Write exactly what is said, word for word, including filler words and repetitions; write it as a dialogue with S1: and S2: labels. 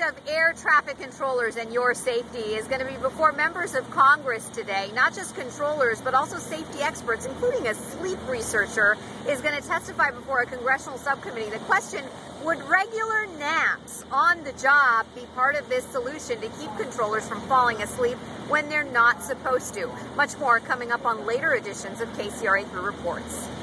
S1: of air traffic controllers and your safety is going to be before members of Congress today. Not just controllers, but also safety experts, including a sleep researcher, is going to testify before a congressional subcommittee. The question, would regular naps on the job be part of this solution to keep controllers from falling asleep when they're not supposed to? Much more coming up on later editions of K C R A three Reports.